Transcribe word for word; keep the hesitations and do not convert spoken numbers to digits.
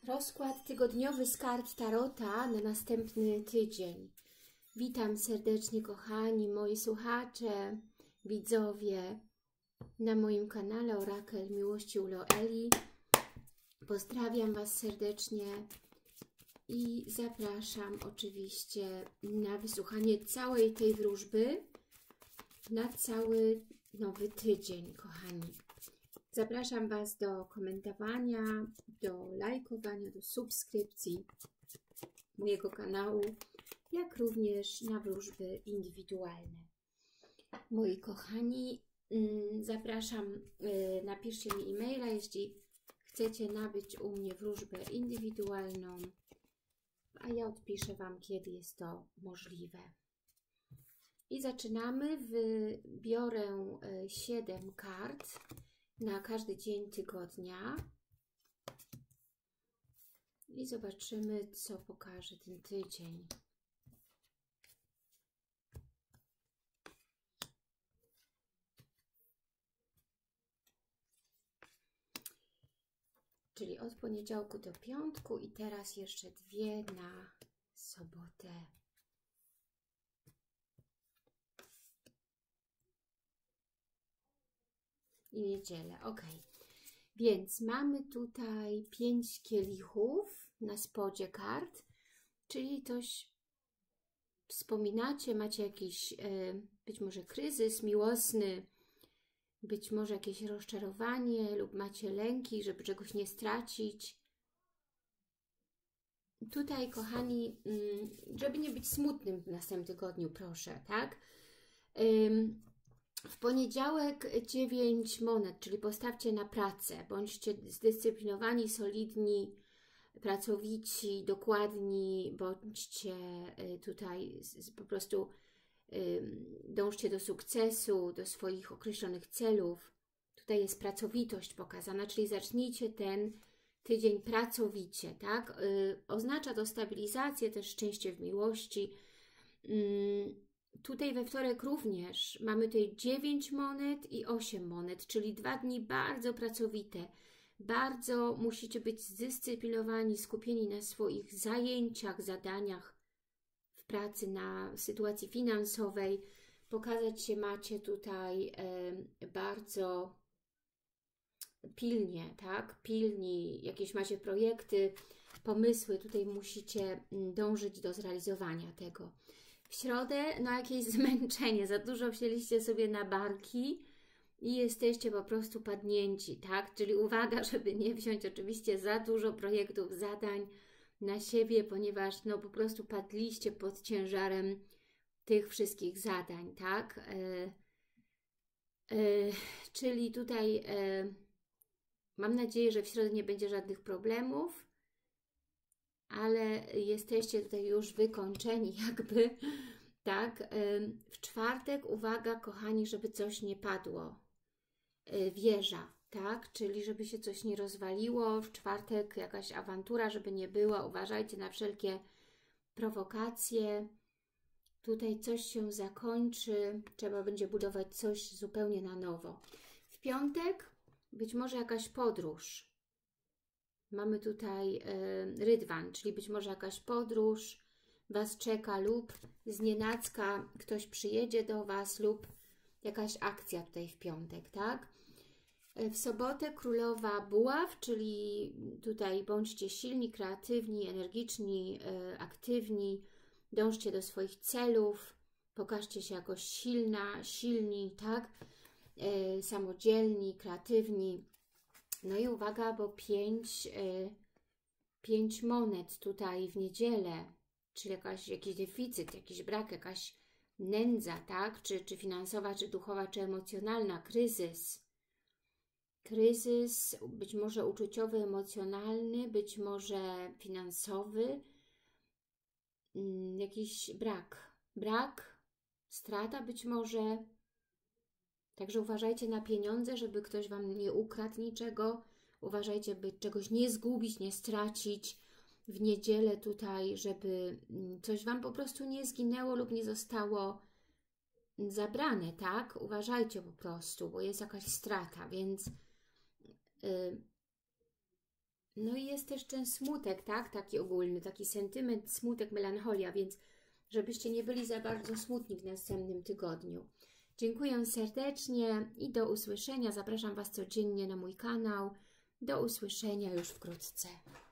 Rozkład tygodniowy z kart Tarota na następny tydzień. Witam serdecznie, kochani moi słuchacze, widzowie na moim kanale Orakel Miłości u Loeli. Pozdrawiam Was serdecznie i zapraszam oczywiście na wysłuchanie całej tej wróżby na cały nowy tydzień, kochani. Zapraszam Was do komentowania, do lajkowania, do subskrypcji mojego kanału, jak również na wróżby indywidualne. Moi kochani, zapraszam, napiszcie mi e-maila, jeśli chcecie nabyć u mnie wróżbę indywidualną, a ja odpiszę Wam, kiedy jest to możliwe. I zaczynamy. Wybiorę siedem kart na każdy dzień tygodnia i zobaczymy, co pokaże ten tydzień. Czyli od poniedziałku do piątku i teraz jeszcze dwie na sobotę. I niedzielę. Ok. Więc mamy tutaj pięć kielichów na spodzie kart, czyli coś wspominacie, macie jakiś e, być może kryzys miłosny, być może jakieś rozczarowanie lub macie lęki, żeby czegoś nie stracić. Tutaj, kochani, żeby nie być smutnym w następnym tygodniu, proszę, tak? W poniedziałek dziewięć monet, czyli postawcie na pracę, bądźcie zdyscyplinowani, solidni, pracowici, dokładni, bądźcie tutaj po prostu, dążcie do sukcesu, do swoich określonych celów. Tutaj jest pracowitość pokazana, czyli zacznijcie ten tydzień pracowicie, tak? Oznacza to stabilizację, też szczęście w miłości. Tutaj we wtorek również mamy tutaj dziewięć monet i osiem monet, czyli dwa dni bardzo pracowite. Bardzo musicie być zdyscyplinowani, skupieni na swoich zajęciach, zadaniach w pracy, na sytuacji finansowej. Pokazać się macie tutaj e, bardzo pilnie, tak? Pilni, jakieś macie projekty, pomysły. Tutaj musicie dążyć do zrealizowania tego. W środę, no jakieś zmęczenie, za dużo wzięliście sobie na barki i jesteście po prostu padnięci, tak? Czyli uwaga, żeby nie wziąć oczywiście za dużo projektów, zadań na siebie, ponieważ no po prostu padliście pod ciężarem tych wszystkich zadań, tak? E, e, czyli tutaj e, mam nadzieję, że w środę nie będzie żadnych problemów, ale jesteście tutaj już wykończeni jakby, tak? W czwartek, uwaga, kochani, żeby coś nie padło. Wieża, tak? Czyli żeby się coś nie rozwaliło. W czwartek jakaś awantura, żeby nie była. Uważajcie na wszelkie prowokacje. Tutaj coś się zakończy. Trzeba będzie budować coś zupełnie na nowo. W piątek być może jakaś podróż. Mamy tutaj y, rydwan, czyli być może jakaś podróż Was czeka lub znienacka ktoś przyjedzie do Was lub jakaś akcja tutaj w piątek, tak? W sobotę królowa buław, czyli tutaj bądźcie silni, kreatywni, energiczni, y, aktywni, dążcie do swoich celów, pokażcie się jako silna, silni, tak? Y, samodzielni, kreatywni. No i uwaga, bo pięć, y, pięć monet tutaj w niedzielę, czyli jakaś, jakiś deficyt, jakiś brak, jakaś nędza, tak? Czy, czy finansowa, czy duchowa, czy emocjonalna, kryzys. Kryzys, być może uczuciowy, emocjonalny, być może finansowy, jakiś brak, brak, strata być może. Także uważajcie na pieniądze, żeby ktoś Wam nie ukradł niczego. Uważajcie, by czegoś nie zgubić, nie stracić w niedzielę tutaj, żeby coś Wam po prostu nie zginęło lub nie zostało zabrane, tak? Uważajcie po prostu, bo jest jakaś strata, więc yy, No i jest też ten smutek, tak? Taki ogólny, taki sentyment, smutek, melancholia, więc żebyście nie byli za bardzo smutni w następnym tygodniu. Dziękuję serdecznie i do usłyszenia. Zapraszam Was codziennie na mój kanał. Do usłyszenia już wkrótce.